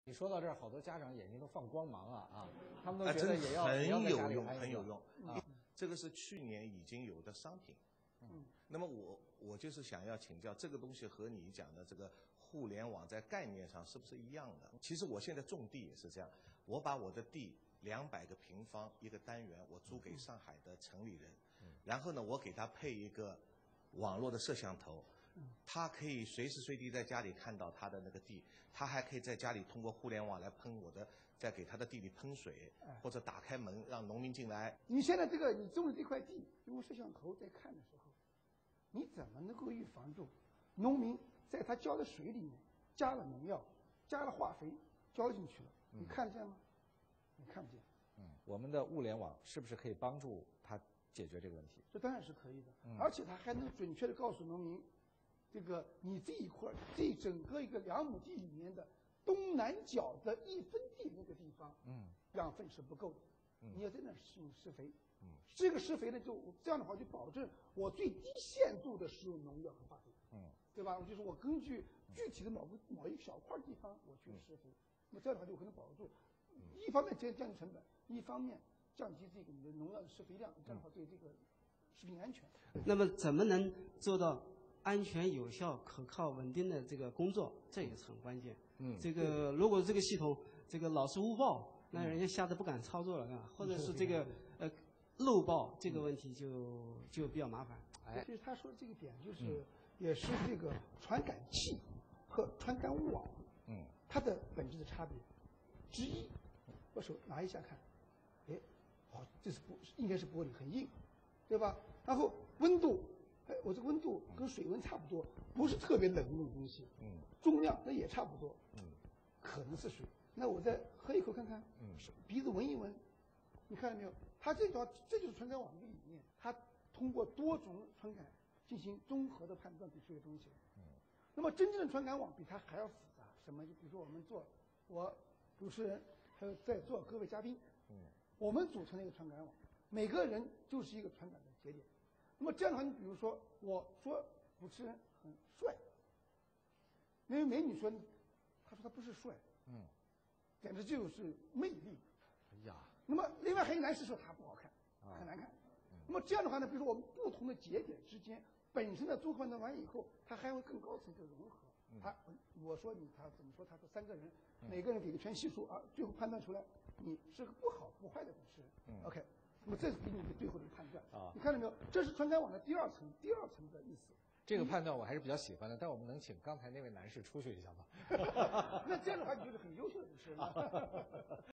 你说到这儿，好多家长眼睛都放光芒啊！他们都觉得也要很有用， 很有用啊！这个是去年已经有的商品。那么我就是想要请教，这个东西和你讲的这个互联网在概念上是不是一样的？其实我现在种地也是这样，我把我的地200个平方一个单元，我租给上海的城里人，然后呢，我给他配一个网络的摄像头。他可以随时随地在家里看到他的那个地，他还可以在家里通过互联网来喷我的，再给他的地里喷水，或者打开门让农民进来。 你现在你种的这块地，用摄像头在看的时候，你怎么能够预防住农民在他浇的水里面加了农药、加了化肥浇进去了？你看得见吗？你看不见。 我们的物联网是不是可以帮助他解决这个问题？ 这当然是可以的，而且它还能准确的告诉农民。你这一块，这整个一个2亩地里面的东南角的1分地那个地方，养分是不够的，你要在那使用施肥，这个施肥呢，就这样的话就保证我最低限度的使用农药和化肥，对吧？就是我根据具体的某一小块地方我去施肥，那么这样的话就可能保住，一方面降低成本，一方面降低这个你的农药的施肥量，这样的话对这个食品安全。 那么怎么能做到安全、有效、可靠、稳定的这个工作，这也是很关键。这个如果这个系统老是误报，那人家吓得不敢操作了，或者是漏报，这个问题就比较麻烦。 其实他说这个点就是也是这个传感器和传感网，它的本质的差别之一。我手拿一下看，好，这是应该是玻璃，很硬，对吧？然后温度。我这个温度跟水温差不多，不是特别冷的那种东西。重量那也差不多。可能是水。那我再喝一口看看。鼻子闻一闻，你看到没有？它这就是传感网的理念，它通过多种传感进行综合的判断给出一个东西。那么真正的传感网比它还要复杂。什么？就比如说我主持人还有在座各位嘉宾，我们组成了一个传感网，每个人就是一个传感的节点。那么这样的话，你比如说，我说主持人很帅，那位美女说，她说他不是帅，简直就是魅力。 哎呀， 那么另外还有男士说他不好看，很难看。那么这样的话呢，比如说我们不同的节点之间本身的综合判断完以后，它还会更高层次的融合。我说他怎么说？他说3个人，每个人给个全系数啊，最后判断出来你是个不好不坏的主持人。OK。那么这是给你一个最后的判断你看到没有？这是传感网的第二层的意思。 这个判断我还是比较喜欢的，但我们能请刚才那位男士出去一下吗？ 那这样的话，你就是很优秀的主持人了。